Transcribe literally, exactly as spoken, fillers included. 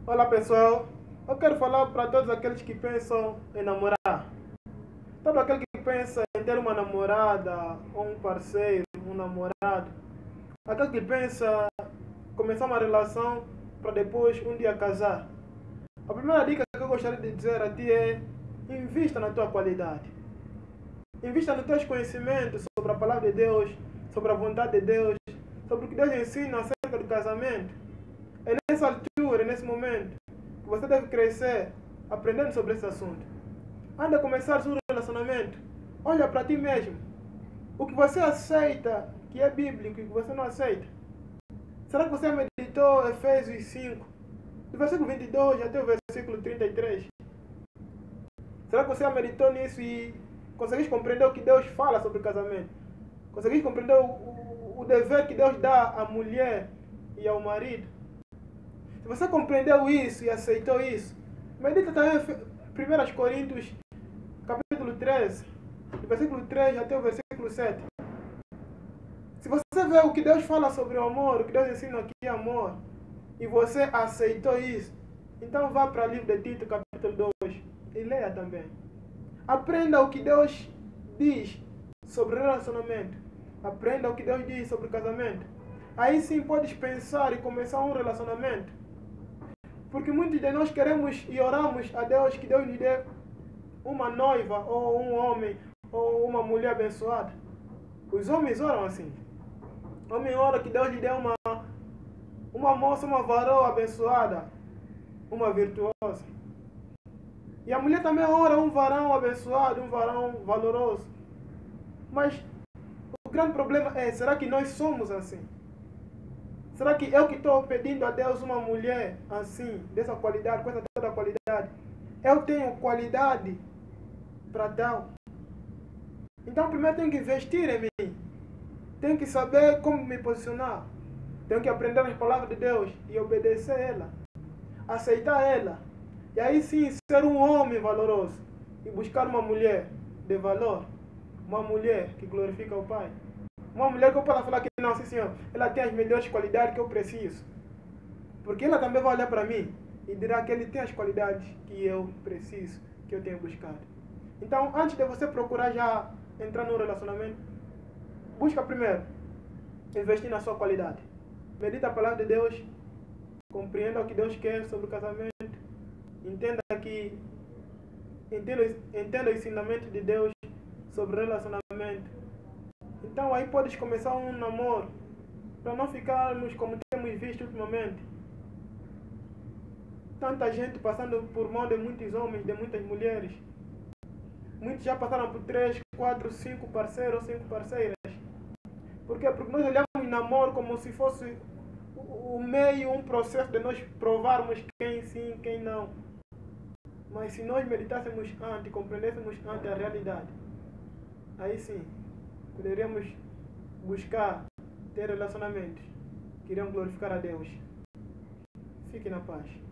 Olá pessoal, eu quero falar para todos aqueles que pensam em namorar. Todo aquele que pensa em ter uma namorada, ou um parceiro, um namorado. Aquele que pensa em começar uma relação para depois um dia casar. A primeira dica que eu gostaria de dizer a ti é: invista na tua qualidade. Invista nos teus conhecimentos sobre a palavra de Deus, sobre a vontade de Deus, sobre o que Deus ensina acerca do casamento. É nessa altura, nesse momento, que você deve crescer aprendendo sobre esse assunto. Antes de começar um relacionamento, olha para ti mesmo. O que você aceita que é bíblico e o que você não aceita. Será que você meditou Efésios cinco, do versículo vinte e dois até o versículo trinta e três? Será que você meditou nisso e conseguiste compreender o que Deus fala sobre o casamento? Conseguiste compreender o, o, o dever que Deus dá à mulher e ao marido? Se você compreendeu isso e aceitou isso, medita também em um Coríntios, capítulo treze, do versículo três até o versículo sete. Se você vê o que Deus fala sobre o amor, o que Deus ensina aqui é amor, e você aceitou isso, então vá para o livro de Tito, capítulo dois, e leia também. Aprenda o que Deus diz sobre relacionamento. Aprenda o que Deus diz sobre casamento. Aí sim podes pensar e começar um relacionamento. Porque muitos de nós queremos e oramos a Deus que Deus nos dê uma noiva, ou um homem, ou uma mulher abençoada. Os homens oram assim. O homem ora que Deus lhe dê uma, uma moça, uma varoa abençoada, uma virtuosa. E a mulher também ora um varão abençoado, um varão valoroso. Mas o grande problema é, será que nós somos assim? Será que eu que estou pedindo a Deus uma mulher assim, dessa qualidade, com essa toda qualidade, eu tenho qualidade para tal? Então primeiro tenho que investir em mim. Tenho que saber como me posicionar. Tenho que aprender as palavras de Deus e obedecer a ela. Aceitar ela. E aí sim ser um homem valoroso. E buscar uma mulher de valor. Uma mulher que glorifica o Pai. Uma mulher que eu possa falar que não, sim senhor, ela tem as melhores qualidades que eu preciso. Porque ela também vai olhar para mim e dirá que ele tem as qualidades que eu preciso, que eu tenho buscado. Então, antes de você procurar já entrar no relacionamento, busca primeiro investir na sua qualidade. Medita a palavra de Deus, compreenda o que Deus quer sobre o casamento, entenda que entenda, entenda o ensinamento de Deus sobre relacionamento. Então aí podes começar um namoro, para não ficarmos como temos visto ultimamente. Tanta gente passando por mão de muitos homens, de muitas mulheres. Muitos já passaram por três, quatro, cinco parceiros, cinco parceiras. Por quê? Porque nós olhamos namoro como se fosse o meio, um processo de nós provarmos quem sim, quem não. Mas se nós meditássemos antes, compreendêssemos antes a realidade, aí sim, poderíamos buscar ter relacionamentos que irão glorificar a Deus. Fique na paz.